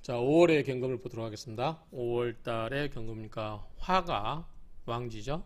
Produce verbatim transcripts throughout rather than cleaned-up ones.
자, 오월의 경금을 보도록 하겠습니다. 오월 달의 경금이니까 화가 왕지죠.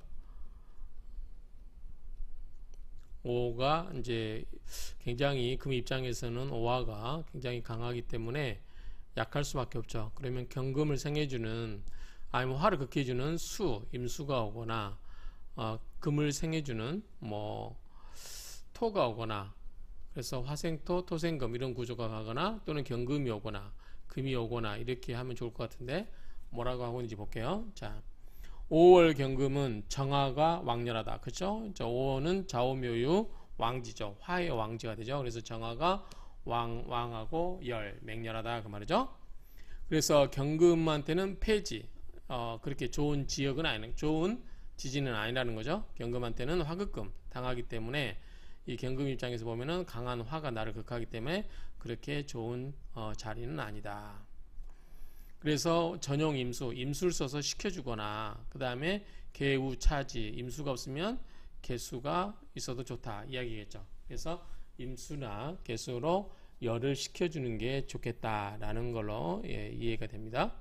오가 이제 굉장히 금 입장에서는 오화가 굉장히 강하기 때문에 약할 수밖에 없죠. 그러면 경금을 생해주는 아니면 화를 극해주는 수, 임수가 오거나 어, 금을 생해주는 뭐 토가 오거나 그래서 화생토, 토생금 이런 구조가 가거나 또는 경금이 오거나 금이 오거나 이렇게 하면 좋을 것 같은데 뭐라고 하고 있는지 볼게요. 자, 오월 경금은 정화가 왕렬하다. 그렇죠? 오월은 좌우묘유 왕지죠. 화의 왕지가 되죠. 그래서 정화가 왕, 왕하고 열, 맹렬하다 그 말이죠. 그래서 경금한테는 폐지, 어, 그렇게 좋은 지역은 아니, 좋은 지지는 아니라는 거죠. 경금한테는 화극금 당하기 때문에 이 경금 입장에서 보면은 강한 화가 나를 극하기 때문에 그렇게 좋은 어, 자리는 아니다. 그래서 전용 임수, 임수를 써서 시켜주거나 그 다음에 개우 차지, 임수가 없으면 개수가 있어도 좋다 이야기겠죠. 그래서 임수나 개수로 열을 시켜주는 게 좋겠다라는 걸로 예, 이해가 됩니다.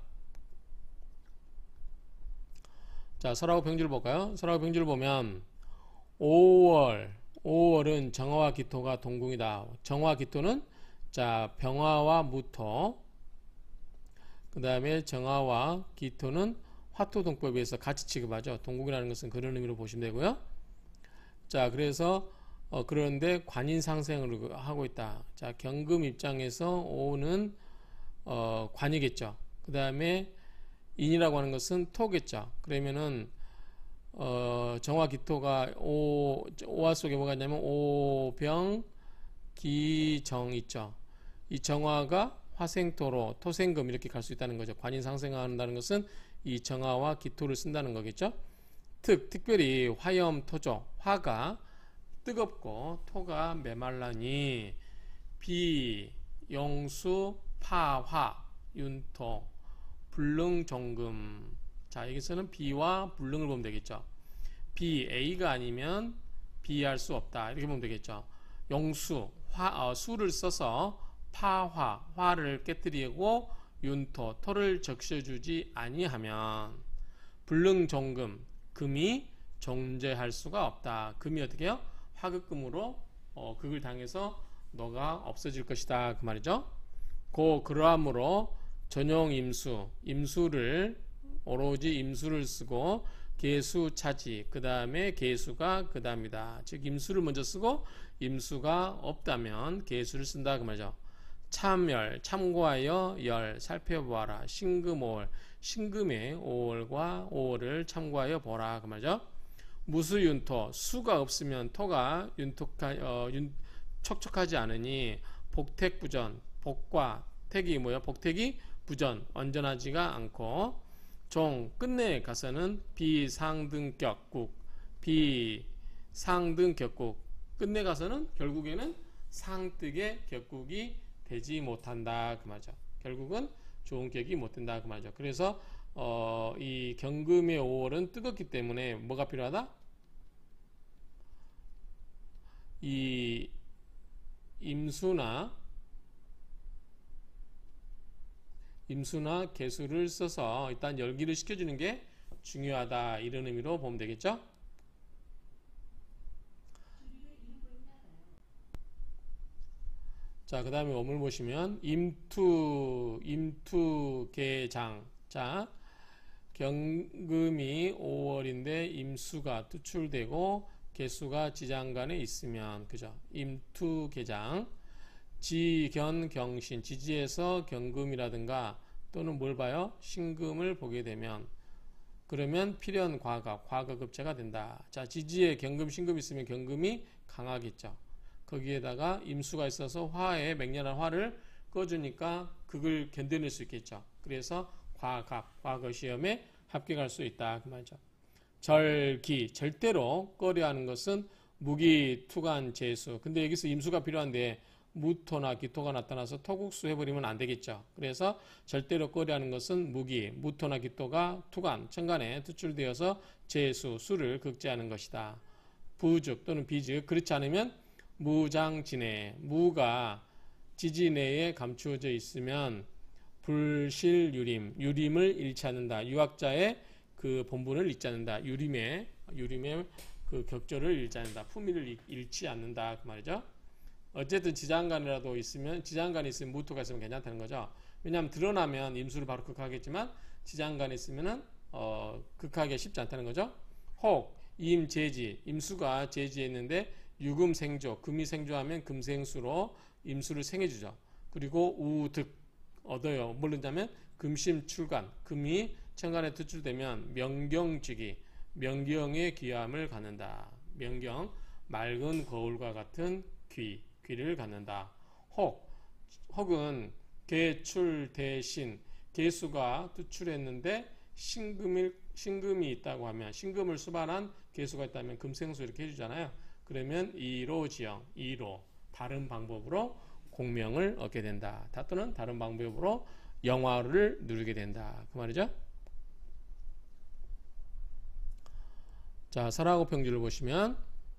자, 설하고 병지를 볼까요? 설하고 병지를 보면 오월, 오월은 정화와 기토가 동궁이다. 정화 기토는 자 병화와 무토, 그 다음에 정화와 기토는 화토동법에 의해서 같이 취급하죠. 동궁이라는 것은 그런 의미로 보시면 되고요. 자, 그래서 어, 그런데 관인상생을 하고 있다. 자, 경금 입장에서 오는 어, 관이겠죠. 그 다음에 인이라고 하는 것은 토겠죠. 그러면은 어, 정화 기토가 오, 오화 속에 뭐가 있냐면 오병 기정 있죠. 이 정화가 화생토로 토생금 이렇게 갈 수 있다는 거죠. 관인상생한다는 것은 이 정화와 기토를 쓴다는 거겠죠. 특, 특별히 화염 토조, 화가 뜨겁고 토가 메말라니 비, 용수, 파화, 윤토, 불능, 종금. 자, 여기서는 비와 불능을 보면 되겠죠. 비, A가 아니면 비할 수 없다 이렇게 보면 되겠죠. 용수, 화, 어, 수를 써서 파화, 화를 깨뜨리고 윤토, 토를 적셔주지 아니하면 불능, 종금, 금이 존재할 수가 없다. 금이 어떻게 해요? 화극금으로 어, 극을 당해서 너가 없어질 것이다 그 말이죠. 고 그러함으로 전용 임수, 임수를 오로지 임수를 쓰고 개수 차지, 그 다음에 개수가 그 다음이다. 즉 임수를 먼저 쓰고 임수가 없다면 개수를 쓴다 그 말이죠. 참열, 참고하여 열 살펴보아라. 신금 오월, 신금의 오월과 오월을 참고하여 보라 그 말이죠. 무수윤토, 수가 없으면 토가 윤톡하, 어, 윤, 촉촉하지 않으니 복택부전, 복과 택이 뭐야? 복택이 부전, 온전하지가 않고 종, 끝내에 가서는 비상등격국, 비상등격국, 끝내 가서는 결국에는 상득의 격국이 되지 못한다 그 말이죠. 결국은 좋은 격이 못 된다 그 말이죠. 그래서 어, 이 경금의 오월은 뜨겁기 때문에 뭐가 필요하다? 이 임수나 임수나 개수를 써서 일단 열기를 식혀주는 게 중요하다 이런 의미로 보면 되겠죠. 자, 그 다음에 원문을 보시면 임투 임투개장. 자, 경금이 오월인데 임수가 투출되고 개수가 지장간에 있으면 그죠. 임투개장 지견경신, 지지에서 경금이라든가 또는 뭘 봐요? 신금을 보게 되면 그러면 필연 과가, 과거급제가 된다. 자, 지지에 경금, 신금이 있으면 경금이 강하겠죠. 거기에다가 임수가 있어서 화에 맹렬한 화를 꺼주니까 극을 견뎌낼 수 있겠죠. 그래서 과갑, 과거 시험에 합격할 수 있다 그 말이죠. 절기, 절대로 꺼려 하는 것은 무기, 투간, 재수. 근데 여기서 임수가 필요한데 무토나 기토가 나타나서 토국수 해버리면 안 되겠죠. 그래서 절대로 꺼려하는 것은 무기, 무토나 기토가 투간, 천간에 투출되어서 재수, 수를 극제하는 것이다. 부즉 또는 비즉, 그렇지 않으면 무장진해, 무가 지지 내에 감추어져 있으면 불실유림, 유림을 잃지 않는다. 유학자의 그 본분을 잃지 않는다. 유림의 유림의 그 격조를 잃지 않는다. 품위를 잃지 않는다. 그 말이죠. 어쨌든 지장간이라도 있으면, 지장간이 있으면 무토가 있으면 괜찮다는 거죠. 왜냐하면 드러나면 임수를 바로 극하겠지만 지장간이 있으면은 어, 극하기가 쉽지 않다는 거죠. 혹 임재지, 임수가 재지에 있는데 유금생조, 금이 생조하면 금생수로 임수를 생해주죠. 그리고 우득 얻어요. 뭘느냐면 금심출간, 금이 천간에 투출되면 명경지기, 명경의 귀함을 갖는다. 명경, 맑은 거울과 같은 귀, 귀를 갖는다. 혹, 혹은 개출 대신, 개수가 투출했는데 신금일, 신금이 있다고 하면, 신금을 수반한 개수가 있다면 금생수 이렇게 해주잖아요. 그러면 이로지영, 이로, 다른 방법으로 공명을 얻게 된다. 또는 다른 방법으로 영화를 누리게 된다. 그 말이죠. 자, 설하고 평지를 보시면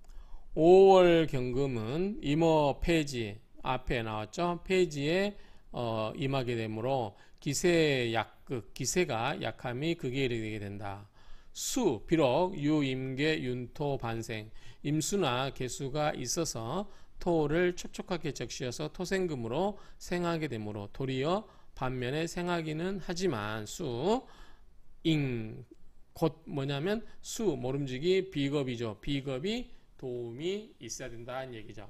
오월 경금은 임어 폐지, 앞에 나왔죠. 폐지에 어, 임하게 되므로 기세 약극, 기세가 약함이 극에 이르게 된다. 수, 비록 유임계 윤토 반생, 임수나 개수가 있어서 토를 촉촉하게 적시어서 토생금으로 생하게 되므로 도리어 반면에 생하기는 하지만 수, 잉, 곧 뭐냐면 수, 모름지기 비겁이죠. 비겁이 도움이 있어야 된다는 얘기죠.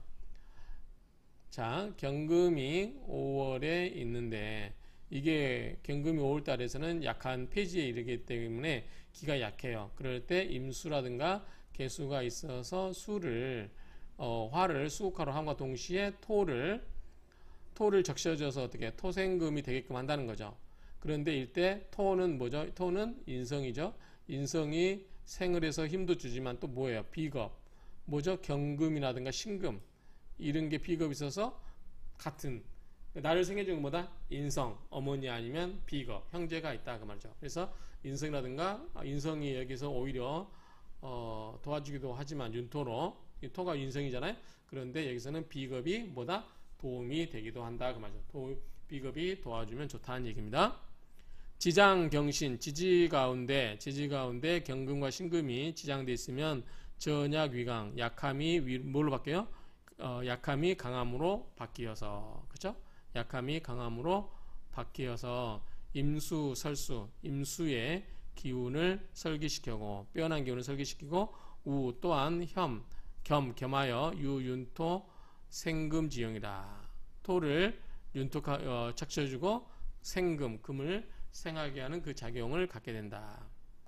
자, 경금이 오월에 있는데 이게 경금이 오월 달에서는 약한 폐지에 이르기 때문에 기가 약해요. 그럴 때 임수라든가 개수가 있어서 수를 어, 화를 수국화로 함과 동시에 토를 토를 적셔줘서 어떻게 토생금이 되게끔 한다는 거죠. 그런데 이때 토는 뭐죠? 토는 인성이죠. 인성이 생을 해서 힘도 주지만 또 뭐예요? 비겁. 뭐죠? 경금이라든가 신금 이런 게 비겁이 있어서 같은 나를 생해준 것보다 인성, 어머니 아니면 비겁, 형제가 있다 그 말이죠. 그래서 인성이라든가 인성이 여기서 오히려 어, 도와주기도 하지만 윤토로 토가 인성이잖아요. 그런데 여기서는 비겁이 뭐다? 도움이 되기도 한다 그 말이죠. 도, 비겁이 도와주면 좋다는 얘기입니다. 지장 경신, 지지 가운데 지지 가운데 경금과 신금이 지장돼 있으면 전약 위강, 약함이 위, 뭘로 바뀌어요? 어, 약함이 강함으로 바뀌어서, 그렇죠? 약함이 강함으로 바뀌어서 임수 설수, 임수의 기운을 설기시키고 빼어난 기운을 설기시키고 우 또한 혐, 겸, 겸하여 유윤토 생금지형이다. 토를 윤토 어, 착셔주고 생금, 금을 생하게 하는 그 작용을 갖게 된다.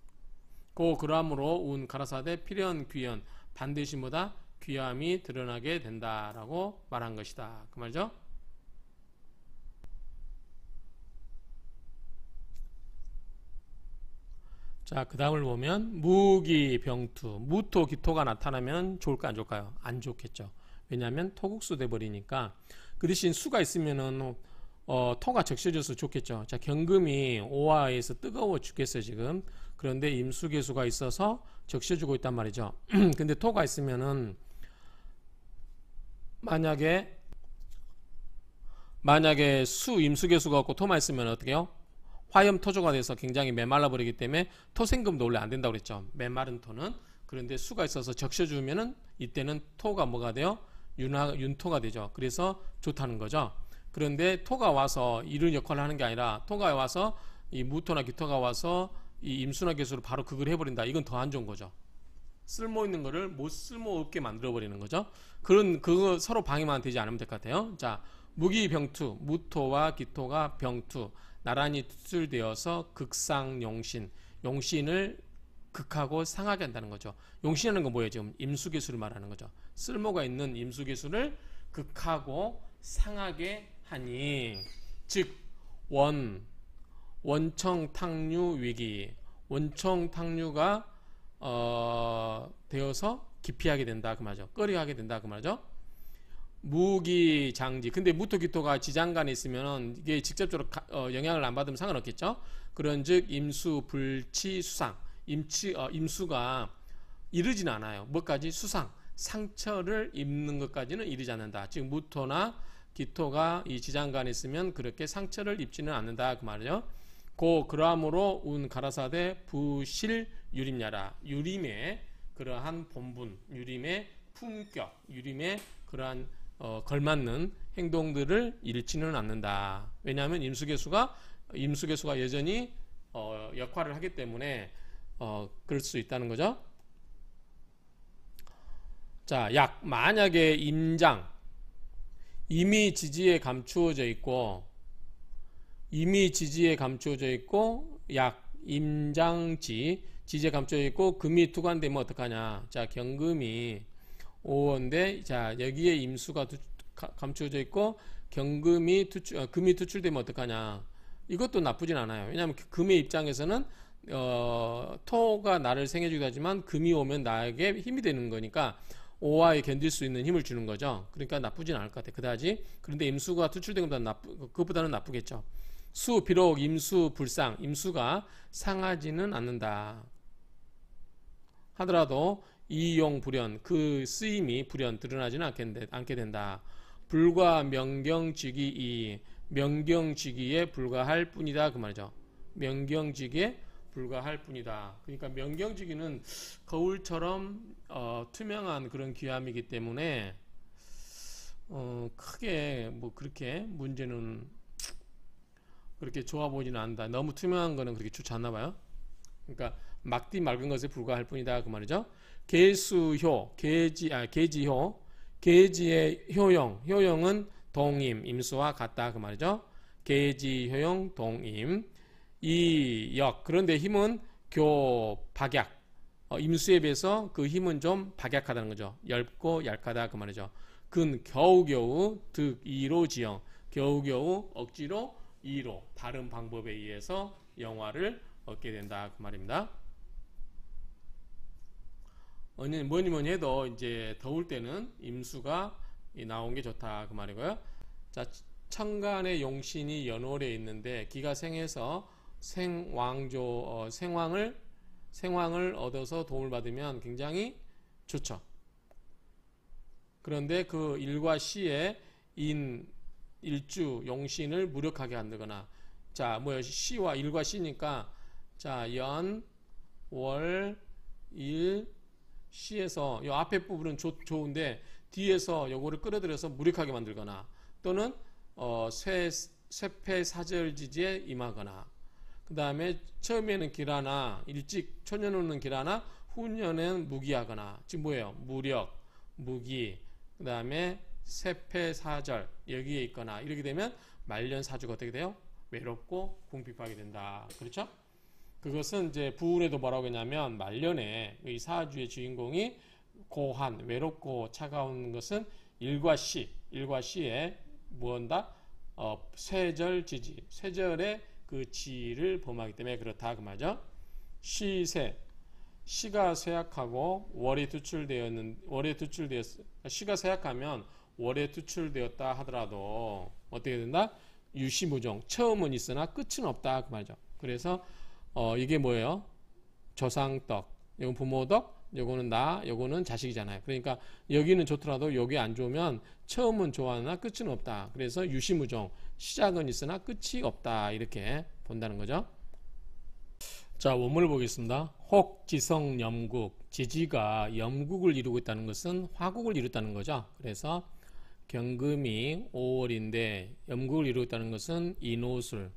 고 그러므로 운 가라사대 필연 귀연 반드시 뭐다? 귀함이 드러나게 된다라고 말한 것이다. 그 말이죠. 자, 그 다음을 보면 무기 병투, 무토 기토가 나타나면 좋을까 안 좋을까요? 안 좋겠죠. 왜냐하면 토국수 돼버리니까. 그 대신 수가 있으면은 어, 토가 적셔져서 좋겠죠. 자, 경금이 오화에서 뜨거워 죽겠어요 지금. 그런데 임수개수가 있어서 적셔주고 있단 말이죠. 근데 토가 있으면은 만약에 만약에 수 임수개수가 없고 토만 있으면 어떻게 해요? 화염토조가 돼서 굉장히 메말라 버리기 때문에 토생금도 원래 안 된다고 그랬죠. 메마른 토는. 그런데 수가 있어서 적셔주면은 이때는 토가 뭐가 돼요? 윤화, 윤토가 되죠. 그래서 좋다는 거죠. 그런데 토가 와서 이런 역할을 하는 게 아니라 토가 와서 이 무토나 기토가 와서 이 임수나 개수를 바로 극을 해버린다. 이건 더 안 좋은 거죠. 쓸모 있는 거를 못 쓸모 없게 만들어 버리는 거죠. 그런 그거 서로 방해만 되지 않으면 될 것 같아요. 자, 무기병투, 무토와 기토가 병투, 나란히 투출되어서 극상 용신, 용신을 극하고 상하게 한다는 거죠. 용신하는 건 뭐예요? 지금 임수개수를 말하는 거죠. 쓸모가 있는 임수개수를 극하고 상하게 하니, 즉 원, 원청탕류 위기, 원청탕류가 어, 되어서 기피하게 된다 그 말이죠. 꺼려하게 된다 그 말이죠. 무기장지. 근데 무토기토가 지장간에 있으면 이게 직접적으로 가, 어, 영향을 안 받으면 상관없겠죠. 그런즉 임수 불치 수상, 임치 어, 임수가 이르지는 않아요. 뭐까지? 수상, 상처를 입는 것까지는 이르지 않는다. 즉 무토나 기토가 이 지장간에 있으면 그렇게 상처를 입지는 않는다 그 말이죠. 고 그러함으로 운 가라사대 부실 유림야라. 유림의 그러한 본분, 유림의 품격, 유림의 그러한 어, 걸맞는 행동들을 잃지는 않는다. 왜냐하면 임수개수가 임수개수가 여전히 어, 역할을 하기 때문에 어, 그럴 수 있다는 거죠. 자, 약 만약에 임장 이미 지지에 감추어져 있고 이미 지지에 감추어져 있고 약 임장지 지지에 감추어져 있고 금이 투관되면 어떡하냐. 자, 경금이 오원데 자 여기에 임수가 두, 가, 감추어져 있고 경금이 투출, 어, 금이 투출되면 어떡하냐. 이것도 나쁘진 않아요. 왜냐하면 금의 입장에서는 어, 토가 나를 생해주기도 하지만 금이 오면 나에게 힘이 되는 거니까 오화에 견딜 수 있는 힘을 주는 거죠. 그러니까 나쁘진 않을 것 같아요. 그다지 그런데 임수가 투출된 것보다는 나쁘, 그것보다는 나쁘겠죠. 수 비록 임수 불상 임수가 상하지는 않는다 하더라도 이용 불연 그 쓰임이 불연 드러나지는 않게 된다. 불과 명경지기 이 명경지기에 불과할 뿐이다 그 말이죠. 명경지기에 불과할 뿐이다. 그러니까 명경지기는 거울처럼 어, 투명한 그런 귀함이기 때문에 어, 크게 뭐 그렇게 문제는 그렇게 좋아 보이지는 않는다. 너무 투명한 거는 그렇게 좋지 않나 봐요. 그러니까 막디 맑은 것에 불과할 뿐이다 그 말이죠. 계수효 계지 아 계지효 계지의 효용 효용은 동임 임수와 같다 그 말이죠. 계지 효용 동임 이역 그런데 힘은 교 박약 어, 임수에 비해서 그 힘은 좀 박약하다는 거죠. 얇고 얇하다 그 말이죠. 근 겨우겨우 득이로 지영 겨우겨우 억지로 이로 다른 방법에 의해서 영화를 얻게 된다 그 말입니다. 뭐니 뭐니 해도 이제 더울 때는 임수가 나온 게 좋다 그 말이고요. 자, 천간의 용신이 연월에 있는데 기가 생해서 생왕조 어, 생왕을 생왕을 얻어서 도움을 받으면 굉장히 좋죠. 그런데 그 일과 시에 인 일주 용신을 무력하게 한다거나 자 뭐야 시와 일과 시니까 자 연 월 일 시에서 이 앞에 부분은 조, 좋은데 뒤에서 요거를 끌어들여서 무력하게 만들거나 또는 어, 쇠, 쇠패사절지지에 임하거나 그 다음에 처음에는 길하나 일찍 초년후는 길하나 후년에는 무기하거나 지금 뭐예요? 무력, 무기 그 다음에 쇠패사절 여기에 있거나 이렇게 되면 말년사주가 어떻게 돼요? 외롭고 궁핍하게 된다. 그렇죠? 그것은 이제 부운에도 뭐라고 했냐면 말년에 이 사주의 주인공이 고한, 외롭고 차가운 것은 일과 시, 일과 시에 무언다? 어, 쇠절지지, 쇠절의 그 지를 범하기 때문에 그렇다 그 말이죠. 시세, 시가 쇠약하고 월이 투출되었는 월에 투출되었 시가 쇠약하면 월에 투출되었다 하더라도 어떻게 된다? 유시무종, 처음은 있으나 끝은 없다 그 말이죠. 그래서 어, 이게 뭐예요? 조상떡, 이건 부모덕, 요거는 나, 요거는 자식이잖아요. 그러니까 여기는 좋더라도 여기 안 좋으면 처음은 좋아하나 끝은 없다. 그래서 유시무종, 시작은 있으나 끝이 없다. 이렇게 본다는 거죠. 자, 원문을 보겠습니다. 혹, 지성, 염국, 지지가 염국을 이루고 있다는 것은 화국을 이뤘다는 거죠. 그래서 경금이 오월인데 염국을 이루고 있다는 것은 인호술,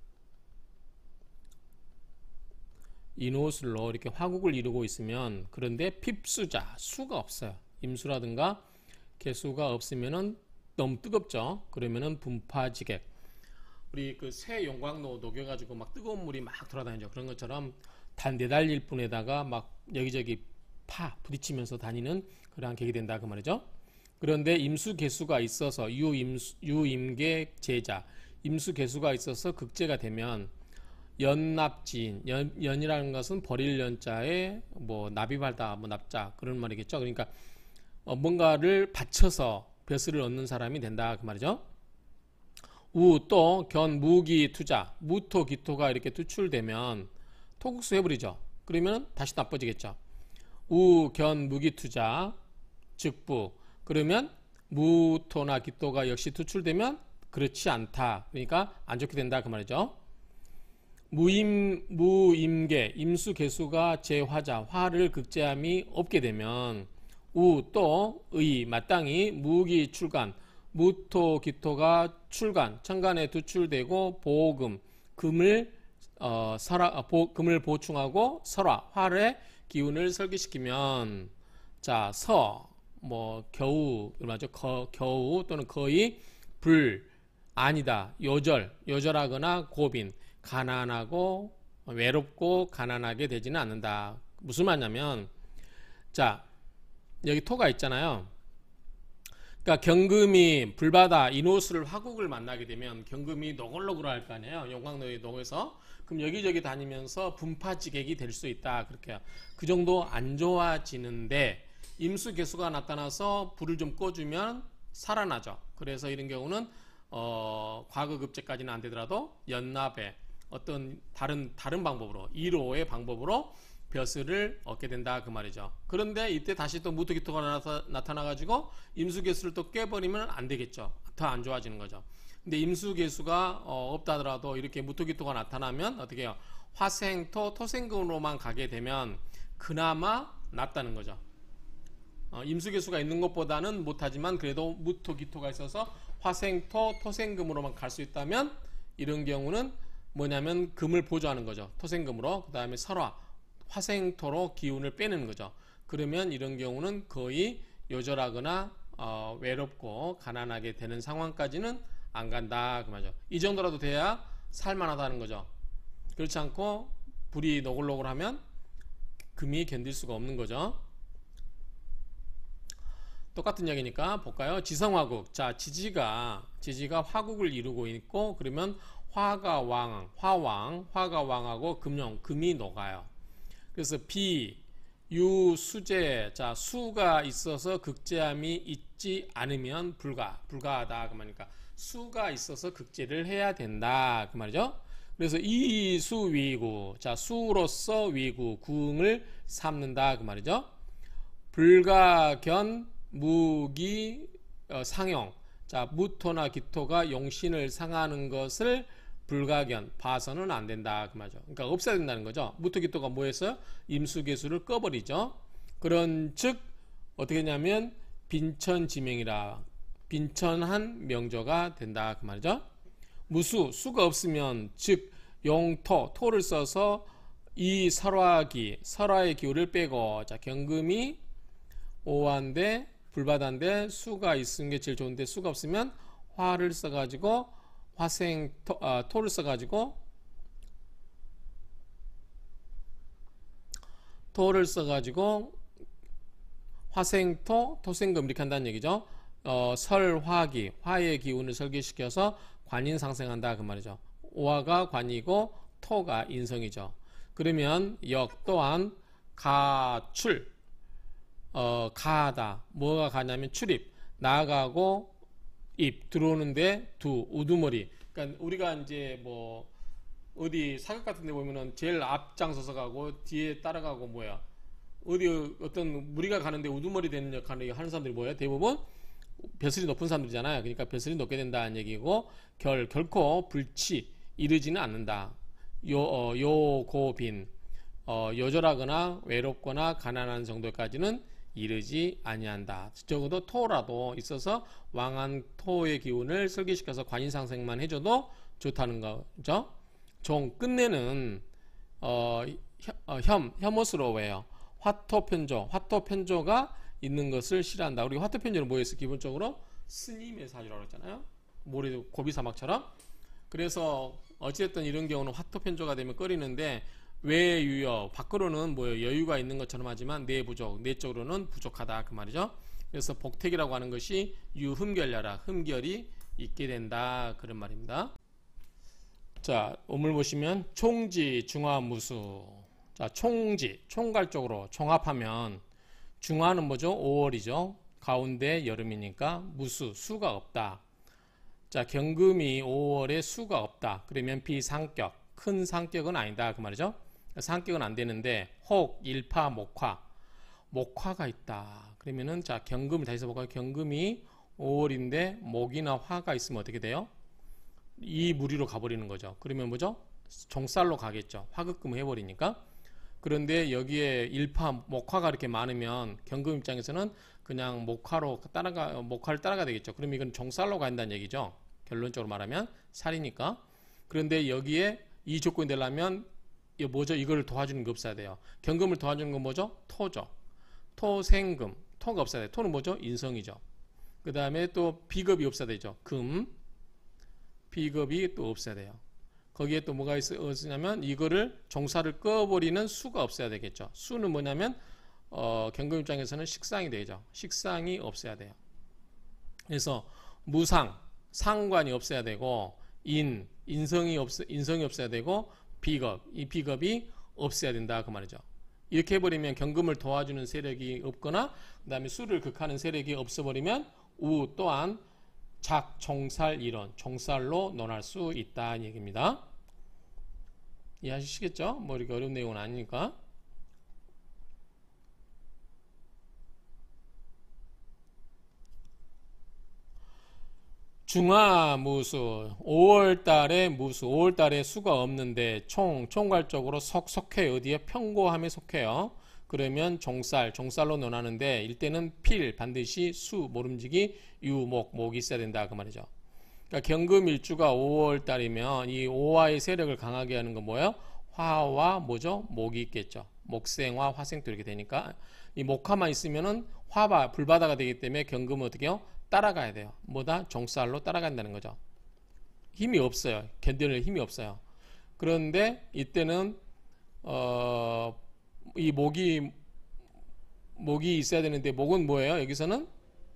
인호술로 이렇게 화국을 이루고 있으면 그런데 핍수자, 수가 없어요. 임수라든가 개수가 없으면은 너무 뜨겁죠. 그러면은 분파지객. 우리 그 새 용광로 녹여가지고 막 뜨거운 물이 막 돌아다니죠. 그런 것처럼 단 내달릴 뿐에다가 막 여기저기 파 부딪히면서 다니는 그러한 객이 된다 그 말이죠. 그런데 임수 개수가 있어서 유임수, 유임계 제자, 임수 개수가 있어서 극제가 되면 연납지인, 연, 연이라는 것은 버릴 연자에 뭐 납입하다, 뭐 납자 그런 말이겠죠. 그러니까 어, 뭔가를 바쳐서 벼슬을 얻는 사람이 된다 그 말이죠. 우 또 견 무기 투자, 무토 기토가 이렇게 투출되면 토국수 해버리죠. 그러면 다시 나빠지겠죠. 우 견 무기 투자 즉부 그러면 무토나 기토가 역시 투출되면 그렇지 않다. 그러니까 안 좋게 된다 그 말이죠. 무임 무임계 임수 개수가 제화자 화를 극제함이 없게 되면 우 또 의 마땅히 무기 출간 무토 기토가 출간 천간에 두출되고 보금 금을 어, 설화, 보, 금을 보충하고 설화 화의 기운을 설계시키면 자 서 뭐 겨우 맞죠 거, 겨우 또는 거의 불 아니다 요절 요절하거나 고빈 가난하고 외롭고 가난하게 되지는 않는다. 무슨 말이냐면 자 여기 토가 있잖아요. 그러니까 경금이 불바다 인호수를 화국을 만나게 되면 경금이 노골노골 할 거 아니에요. 용광로에 녹여서 그럼 여기저기 다니면서 분파지객이 될 수 있다. 그렇게 그 정도 안 좋아지는데 임수 개수가 나타나서 불을 좀 꺼주면 살아나죠. 그래서 이런 경우는 어, 과거급제까지는 안 되더라도 연납에 어떤 다른 다른 방법으로 일호의 방법으로 벼슬을 얻게 된다 그 말이죠. 그런데 이때 다시 또 무토기토가 나타나 가지고 임수개수를 또 깨버리면 안 되겠죠. 더 안 좋아지는 거죠. 근데 임수개수가 어, 없다 하더라도 이렇게 무토기토가 나타나면 어떻게 해요? 화생토 토생금으로만 가게 되면 그나마 낫다는 거죠. 어, 임수개수가 있는 것보다는 못하지만 그래도 무토기토가 있어서 화생토 토생금으로만 갈 수 있다면 이런 경우는 뭐냐면 금을 보조하는 거죠. 토생금으로. 그 다음에 설화 화생토로 기운을 빼는 거죠. 그러면 이런 경우는 거의 요절하거나 어, 외롭고 가난하게 되는 상황까지는 안 간다 그 말이죠. 이 정도라도 돼야 살만하다는 거죠. 그렇지 않고 불이 노골노골하면 금이 견딜 수가 없는 거죠. 똑같은 이야기니까 볼까요? 지성화국. 자, 지지가 지지가 화국을 이루고 있고 그러면 화가 왕, 화왕, 화가 왕하고 금용, 금이 녹아요. 그래서 비, 유, 수재. 자, 수가 있어서 극제함이 있지 않으면 불가, 불가하다 그 말이니까 수가 있어서 극제를 해야 된다 그 말이죠. 그래서 이수 위구. 자, 수로서 위구, 궁을 삼는다 그 말이죠. 불가견 무기 어, 상용. 자, 무토나 기토가 용신을 상하는 것을 불가견 봐서는 안 된다 그 말이죠. 그러니까 없애야 된다는 거죠. 무토기토가 뭐했어요? 임수개수를 꺼버리죠. 그런 즉 어떻게 했냐면 빈천지명이라 빈천한 명조가 된다 그 말이죠. 무수 수가 없으면 즉 용토 토를 써서 이 설화기 설화의 기운을 빼고 자 경금이 오화인데 불바다인데 수가 있는 게 제일 좋은데 수가 없으면 화를 써가지고 화생 토, 아, 토를 써가지고 토를 써가지고 화생토 토생금 이렇게 한다는 얘기죠. 어, 설화기 화의 기운을 설계시켜서 관인상생한다 그 말이죠. 오화가 관이고 토가 인성이죠. 그러면 역 또한 가출 어, 가하다 뭐가 가냐면 출입 나가고 입 들어오는데 두 우두머리. 그러니까 우리가 이제 뭐 어디 사극 같은 데 보면은 제일 앞장서서 가고 뒤에 따라가고 뭐야 어디 어떤 무리가 가는데 우두머리 되는 역할을 하는 사람들이 뭐야 대부분 벼슬이 높은 사람들이잖아요. 그러니까 벼슬이 높게 된다는 얘기고 결 결코 불치 이르지는 않는다. 요 어, 요고빈 어, 요절하거나 외롭거나 가난한 정도까지는 이르지 아니한다. 적어도 토라도 있어서 왕한 토의 기운을 설계시켜서 관인상생만 해줘도 좋다는 거죠. 종 끝내는 어, 어, 혐, 혐오스러워해요. 화토편조, 화토편조가 있는 것을 싫어한다. 우리 화토편조는 뭐였어? 기본적으로 스님의 사주라고 했잖아요. 모래 고비사막처럼. 그래서 어찌됐든 이런 경우는 화토편조가 되면 꺼리는데 외유여 밖으로는 뭐 여유가 있는 것처럼 하지만 내부족 내적으로는 부족하다 그 말이죠. 그래서 복택이라고 하는 것이 유흠결야라 흠결이 있게 된다 그런 말입니다. 자 오물 보시면 총지 중화무수. 자 총지 총갈 쪽으로 총합하면 중화는 뭐죠? 오월이죠. 가운데 여름이니까 무수 수가 없다. 자 경금이 오월에 수가 없다. 그러면 비상격 큰 상격은 아니다 그 말이죠. 상격은 안 되는데 혹 일파 목화 목화가 있다. 그러면은 자 경금을 다시 볼까요? 경금이 오월인데 목이나 화가 있으면 어떻게 돼요? 이 무리로 가버리는 거죠. 그러면 뭐죠? 종살로 가겠죠. 화급금 해버리니까. 그런데 여기에 일파, 목화가 이렇게 많으면 경금 입장에서는 그냥 목화로 따라가, 목화를 따라가야 되겠죠. 그럼 이건 종살로 간다는 얘기죠. 결론적으로 말하면 살이니까. 그런데 여기에 이 조건이 되려면 이 뭐죠? 이걸 도와주는 게 없어야 돼요. 경금을 도와주는 건 뭐죠? 토죠. 토, 생금. 토가 없어야 돼요. 토는 뭐죠? 인성이죠. 그 다음에 또 비겁이 없어야 되죠. 금. 비겁이 또 없어야 돼요. 거기에 또 뭐가 있으냐면 이거를 종사를 꺼버리는 수가 없어야 되겠죠. 수는 뭐냐면 어, 경금 입장에서는 식상이 되죠. 식상이 없어야 돼요. 그래서 무상, 상관이 없어야 되고 인, 인성이 없 인성이 없어야 되고 비겁, 이 비겁이 없어야 된다 그 말이죠. 이렇게 해버리면 경금을 도와주는 세력이 없거나 그 다음에 수를 극하는 세력이 없어버리면 우 또한 작, 종살 이론, 종살로 논할 수 있다는 얘기입니다. 이해하시겠죠? 뭐 이렇게 어려운 내용은 아니니까. 중화무수 오월 달에 무수 오월 달에 수가 없는데 총 총괄적으로 석 속해 어디에 평고함에 속해요. 그러면 종살 종살로 논하는데 일때는 필 반드시 수 모름지기 유목 목이 있어야 된다 그 말이죠. 그러니까 경금일주가 오월 달이면 이 오화의 세력을 강하게 하는 건 뭐예요? 화와 뭐죠? 목이 있겠죠. 목생화 화생토 이렇게 되니까 이 목화만 있으면은 화바 불바다가 되기 때문에 경금은 어떻게 해요? 따라가야 돼요. 뭐다? 종살로 따라간다는 거죠. 힘이 없어요. 견뎌낼 힘이 없어요. 그런데 이때는 어, 이 목이 목이 있어야 되는데 목은 뭐예요? 여기서는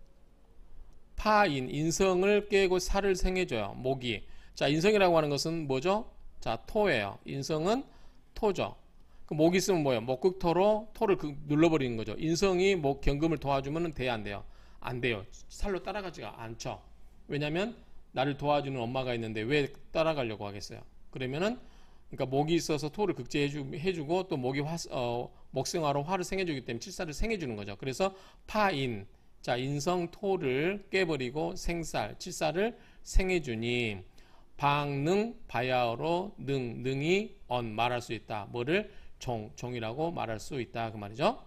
파인 인성을 깨고 살을 생해줘요. 목이. 자, 인성이라고 하는 것은 뭐죠? 자, 토예요. 인성은 토죠. 그 목이 있으면 뭐예요? 목극토로 토를 눌러버리는 거죠. 인성이 목 경금을 도와주면 돼야 안 돼요? 안 돼요. 살로 따라가지가 않죠. 왜냐하면 나를 도와주는 엄마가 있는데 왜 따라가려고 하겠어요? 그러면은 그러니까 목이 있어서 토를 극제해주고 또 목이 화, 어, 목생화로 화를 생해주기 때문에 칠살을 생해주는 거죠. 그래서 파인, 자 인성 토를 깨버리고 생살, 칠살을 생해주니 방능 바야어로 능, 능이 언 말할 수 있다. 뭐를 종, 종이라고 말할 수 있다. 그 말이죠.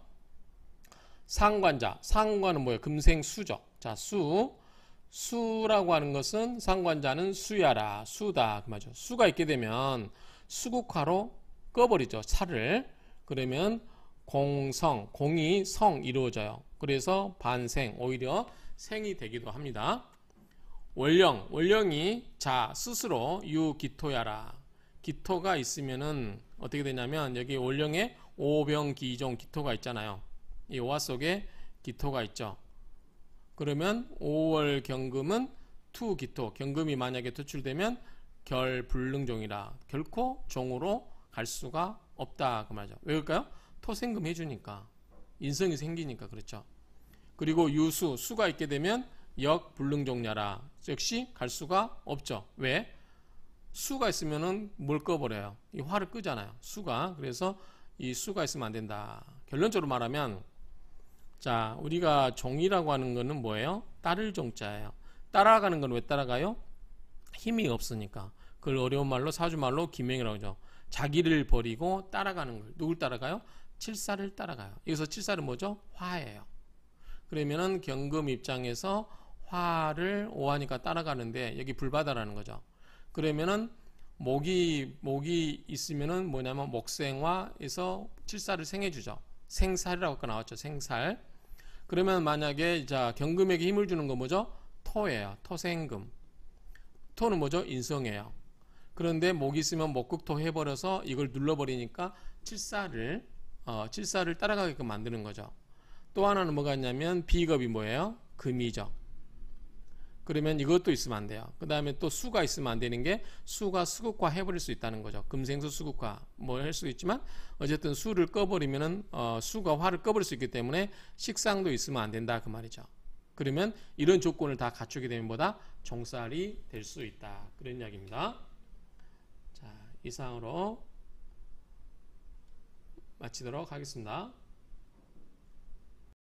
상관자, 상관은 뭐예요? 금생수죠. 자, 수, 수라고 하는 것은 상관자는 수야라, 수다 그 말이죠. 수가 있게 되면 수국화로 꺼버리죠. 살을. 그러면 공성, 공이 성 이루어져요. 그래서 반생, 오히려 생이 되기도 합니다. 월령, 월령이 자 스스로 유기토야라. 기토가 있으면은 어떻게 되냐면 여기 월령에 오병기종 기토가 있잖아요. 이 오화 속에 기토가 있죠. 그러면 오월 경금은 투 기토, 경금이 만약에 도출되면 결불능종이라 결코 종으로 갈 수가 없다 그 말이죠. 왜 그럴까요? 토생금 해주니까 인성이 생기니까 그렇죠. 그리고 유수, 수가 있게 되면 역불능종야라 역시 갈 수가 없죠. 왜? 수가 있으면은 뭘 꺼버려요. 이 화를 끄잖아요. 수가. 그래서 이 수가 있으면 안 된다. 결론적으로 말하면 자 우리가 종이라고 하는 거는 뭐예요? 따를 종자예요. 따라가는 건 왜 따라가요? 힘이 없으니까. 그걸 어려운 말로 사주말로 기명이라고 하죠. 자기를 버리고 따라가는 걸. 누굴 따라가요? 칠사를 따라가요. 여기서 칠사는 뭐죠? 화예요. 그러면은 경금 입장에서 화를 오하니까 따라가는데 여기 불바다라는 거죠. 그러면은 목이 목이 있으면은 뭐냐면 목생화에서 칠사를 생해주죠. 생살이라고 아까 나왔죠. 생살. 그러면 만약에 자 경금에게 힘을 주는 건 뭐죠? 토예요. 토생금. 토는 뭐죠? 인성이에요. 그런데 목이 있으면 목극토 해버려서 이걸 눌러버리니까 칠사를 어, 칠사를 따라가게끔 만드는 거죠. 또 하나는 뭐가 있냐면 비겁이 뭐예요? 금이죠. 그러면 이것도 있으면 안 돼요. 그 다음에 또 수가 있으면 안 되는 게 수가 수국화 해버릴 수 있다는 거죠. 금생수 수국화 뭐 할 수 있지만 어쨌든 수를 꺼버리면은 어, 수가 화를 꺼버릴 수 있기 때문에 식상도 있으면 안 된다 그 말이죠. 그러면 이런 조건을 다 갖추게 되면 뭐다? 종살이 될 수 있다. 그런 이야기입니다. 자, 이상으로 마치도록 하겠습니다.